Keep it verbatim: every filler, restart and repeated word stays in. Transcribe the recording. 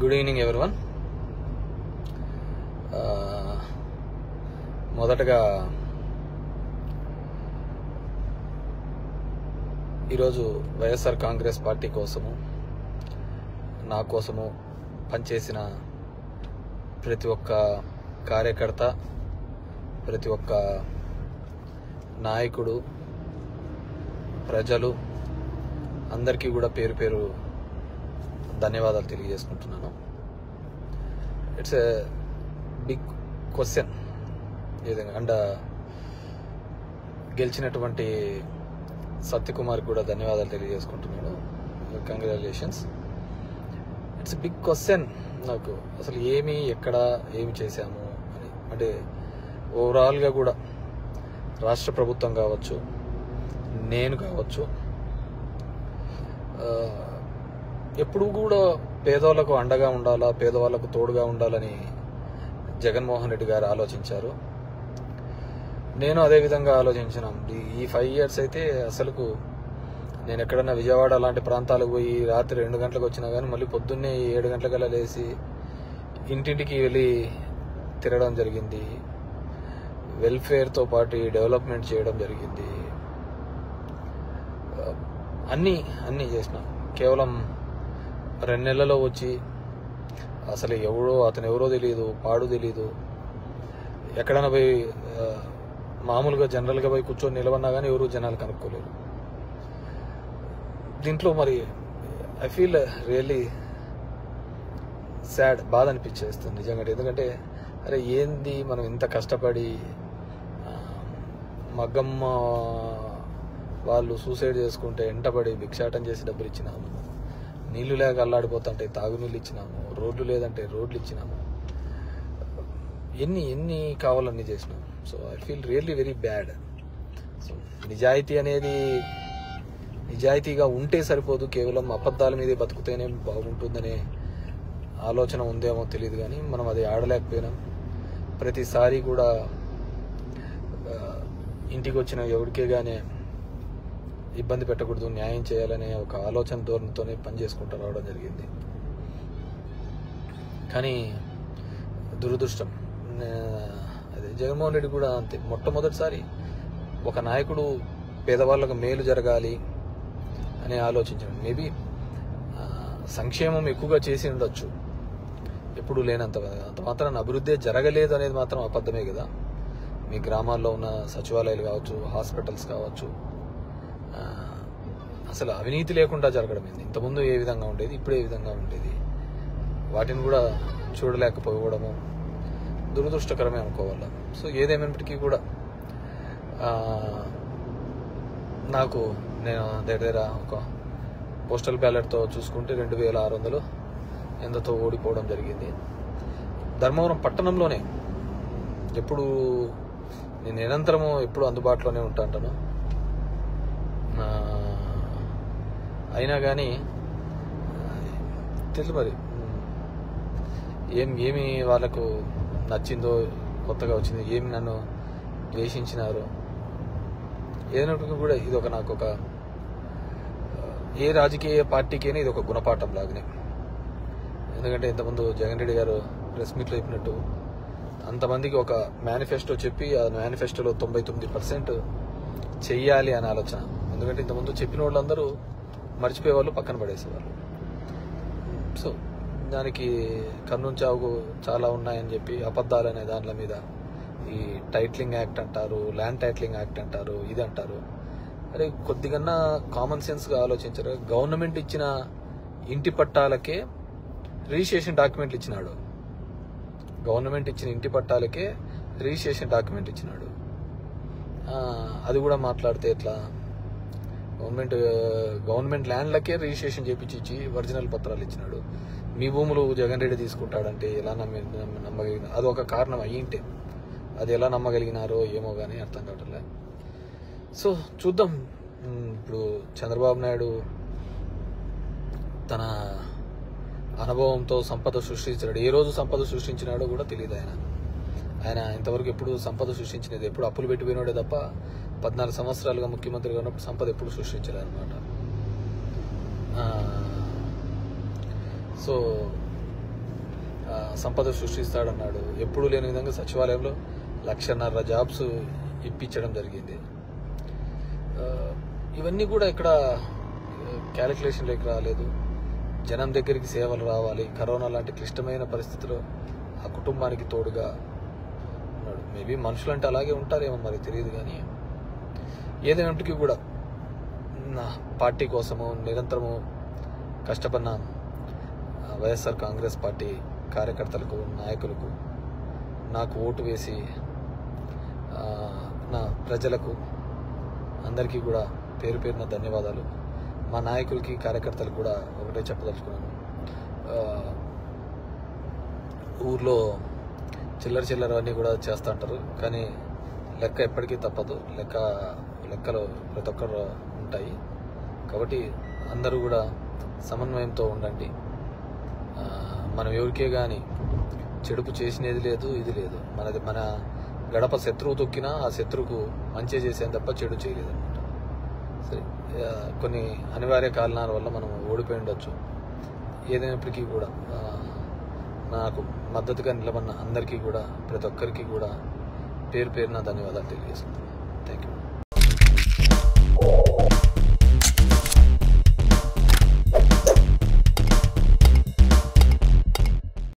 Good evening everyone. మొదటగా ఈరోజు YSR Congress party కోసము నా కోసము పనిచేసిన ప్రతి ఒక్క కార్యకర్త, ప్రతి ఒక్క నాయకుడు, ప్రజలు అందరికీ కూడా పేరు పేరు ధన్యవాదాలు తెలియజేసుకుంటున్నాను. ఇట్స్ ఎ బిగ్ క్వశ్చన్ ఏదైనా అండ్ గెలిచినటువంటి సత్యకుమార్ కూడా ధన్యవాదాలు తెలియజేసుకుంటున్నాను. కంగ్రాచులేషన్స్. ఇట్స్ బిగ్ క్వశ్చన్ నాకు, అసలు ఏమి ఎక్కడ ఏమి చేశాము అని. అంటే ఓవరాల్గా కూడా రాష్ట్ర ప్రభుత్వం కావచ్చు, నేను కావచ్చు, ఎప్పుడు కూడా పేదవాళ్ళకు అండగా ఉండాలా, పేదవాళ్ళకు తోడుగా ఉండాలని జగన్మోహన్ రెడ్డి గారు ఆలోచించారు. నేను అదే విధంగా ఆలోచించిన ఈ ఫైవ్ ఇయర్స్ అయితే అసలుకు నేను ఎక్కడన్నా విజయవాడ అలాంటి ప్రాంతాలకు పోయి రాత్రి రెండు గంటలకు వచ్చినా కానీ మళ్ళీ పొద్దున్నే ఏడు గంటలకల్లా లేచి ఇంటింటికి వెళ్ళి తిరగడం జరిగింది. వెల్ఫేర్తో పాటు డెవలప్మెంట్ చేయడం జరిగింది. అన్నీ అన్నీ చేసిన. కేవలం రెండు నెలల్లో వచ్చి అసలు ఎవరో అతను ఎవరో తెలియదు, పాడు తెలియదు. ఎక్కడైనా పోయి మామూలుగా జనరల్గా పోయి కూర్చొని నిలబడినా కానీ ఎవరు జనాలు కనుక్కోలేరు. దీంట్లో మరి ఐ ఫీల్ రియల్లీ సాడ్, బాధ అనిపించేస్తుంది నిజంగా. ఎందుకంటే అరే ఏంది మనం ఇంత కష్టపడి, మగ్గమ్మ వాళ్ళు సూసైడ్ చేసుకుంటే ఎంటపడి భిక్షాటం చేసి డబ్బులు ఇచ్చినాము, నీళ్లు లేక అల్లాడిపోతుంటే తాగునీళ్ళు ఇచ్చినాము, రోడ్లు లేదంటే రోడ్లు ఇచ్చినాము, ఎన్ని ఎన్ని కావాలన్నీ చేసినాము. So I feel really very bad. So నిజాయితీ అనేది నిజాయితీగా ఉంటే సరిపోదు, కేవలం అబద్ధాల మీదే బతుకుతేనే బాగుంటుందనే ఆలోచన ఉందేమో తెలియదు. కానీ మనం అది ఆడలేకపోయినాం. ప్రతిసారి కూడా ఇంటికి వచ్చిన ఎవరికే కానీ ఇబ్బంది పెట్టకూడదు, న్యాయం చేయాలనే ఒక ఆలోచన ధోరణితోనే పనిచేసుకుంటూ రావడం జరిగింది. కానీ దురదృష్టం అదే జగన్మోహన్ రెడ్డి కూడా అంతే. మొట్టమొదటిసారి ఒక నాయకుడు పేదవాళ్ళకు మేలు జరగాలి అని ఆలోచించాడు. మేబీ సంక్షేమం ఎక్కువగా చేసి ఉండొచ్చు, ఎప్పుడు లేనంత అంత మాత్రం అభివృద్ధి జరగలేదు అనేది మాత్రం అబద్ధమే కదా. మీ గ్రామాల్లో ఉన్న సచివాలయాలు కావచ్చు, హాస్పిటల్స్ కావచ్చు, అసలు అవినీతి లేకుండా జరగడం ఏంది. ఇంతకుముందు ఏ విధంగా ఉండేది, ఇప్పుడు ఏ విధంగా ఉండేది, వాటిని కూడా చూడలేకపోవడము దురదృష్టకరమే అనుకోవాలి. సో ఏదేమైనప్పటికీ కూడా నాకు నేను దగ్గర దగ్గర ఒక పోస్టల్ బ్యాలెట్తో చూసుకుంటే రెండు వేల ఆరు వందలు ఎంతతో ఓడిపోవడం జరిగింది. ధర్మవరం పట్టణంలోనే ఎప్పుడు నేను నిరంతరము ఎప్పుడు అందుబాటులోనే ఉంటాను. అయినా కానీ తెలుసు మరి ఏం ఏమి వాళ్ళకు నచ్చిందో, కొత్తగా వచ్చింది, ఏమి నన్ను ద్వేషించినారో ఏదైనప్పటికీ కూడా ఇది ఒక నాకు ఒక ఏ రాజకీయ పార్టీకైనా ఇది ఒక గుణపాఠం లాగానే. ఎందుకంటే ఇంతకుముందు జగన్ రెడ్డి గారు ప్రెస్ మీట్లో చెప్పినట్టు అంతమందికి ఒక మేనిఫెస్టో చెప్పి ఆ మేనిఫెస్టోలో తొంభై తొమ్మిది పర్సెంట్ చెయ్యాలి అనే ఆలోచన. ఎందుకంటే ఇంతకుముందు చెప్పిన వాళ్ళందరూ మర్చిపోయేవాళ్ళు, పక్కన పడేసేవాళ్ళు. సో దానికి కర్నూలు చావుకు చాలా ఉన్నాయని చెప్పి అబద్ధాలు అనే దాంట్ల మీద ఈ టైటిలింగ్ యాక్ట్ అంటారు, ల్యాండ్ టైటిలింగ్ యాక్ట్ అంటారు, ఇది అంటారు. అరే కొద్దిగన్నా కామన్ సెన్స్గా ఆలోచించారు. గవర్నమెంట్ ఇచ్చిన ఇంటి పట్టాలకే రిజిస్ట్రేషన్ డాక్యుమెంట్లు ఇచ్చినాడు. గవర్నమెంట్ ఇచ్చిన ఇంటి పట్టాలకే రిజిస్ట్రేషన్ డాక్యుమెంట్ ఇచ్చినాడు. అది కూడా మాట్లాడితే ఎట్లా? గవర్నమెంట్ గవర్నమెంట్ ల్యాండ్లకే రిజిస్ట్రేషన్ చేపించి ఇచ్చి ఒరిజినల్ పత్రాలు ఇచ్చినాడు. మీ భూములు జగన్ రెడ్డి తీసుకుంటాడంటే ఎలా నమ్మి నమ్మగలిగిన అది ఒక కారణం అయ్యింటే అది ఎలా నమ్మగలిగినారో ఏమో కానీ అర్థం కావట్లే. సో చూద్దాం. ఇప్పుడు చంద్రబాబు నాయుడు తన అనుభవంతో సంపద సృష్టించినాడు. ఏ రోజు సంపద సృష్టించినాడో కూడా తెలియదు ఆయన. ఆయన ఇంతవరకు ఎప్పుడు సంపద సృష్టించినది ఎప్పుడు అప్పులు పెట్టిపోయినాడే తప్ప పద్నాలుగు సంవత్సరాలుగా ముఖ్యమంత్రిగా ఉన్నప్పుడు సంపద ఎప్పుడు సృష్టించలేదు అనమాట. సో సంపద సృష్టిస్తాడన్నాడు. ఎప్పుడూ లేని విధంగా సచివాలయంలో లక్షన్నర జాబ్స్ ఇప్పించడం జరిగింది. ఇవన్నీ కూడా ఇక్కడ క్యాలిక్యులేషన్లోకి రాలేదు. జనం దగ్గరికి సేవలు రావాలి. కరోనా లాంటి క్లిష్టమైన పరిస్థితిలో ఆ కుటుంబానికి తోడుగా ఉన్నాడు. మేబీ మనుషులు అంటే అలాగే ఉంటారేమో మరి తెలియదు. కానీ ఏదైనప్పటికీ కూడా నా పార్టీ కోసము నిరంతరము కష్టపడిన వైఎస్ఆర్ కాంగ్రెస్ పార్టీ కార్యకర్తలకు, నాయకులకు, నాకు ఓటు వేసి నా ప్రజలకు అందరికీ కూడా పేరు పేరున ధన్యవాదాలు. మా నాయకులకి, కార్యకర్తలకు కూడా ఒకటే చెప్పదలుచుకున్నాను. ఊర్లో చిల్లర చిల్లర అన్నీ కూడా చేస్తూ ఉంటారు. కానీ లెక్క ఎప్పటికీ తప్పదు. లెక్క లెక్కలు ప్రతి ఒక్కరు ఉంటాయి. కాబట్టి అందరూ కూడా సమన్వయంతో ఉండండి. మనం ఎవరికే కానీ చెడుపు చేసినది లేదు, ఇది లేదు. మనది మన గడప శత్రువు తొక్కినా ఆ శత్రువుకు మంచి చేసేది తప్ప చెడు చేయలేదు అనమాట. సరే, కొన్ని అనివార్య కారణాల వల్ల మనం ఓడిపోయి ఉండొచ్చు. ఏదైనప్పటికీ కూడా నాకు మద్దతుగా నిలబడిన అందరికీ కూడా, ప్రతి ఒక్కరికి కూడా పేరు పేరున ధన్యవాదాలు తెలియజేస్తున్నాను. Thank you.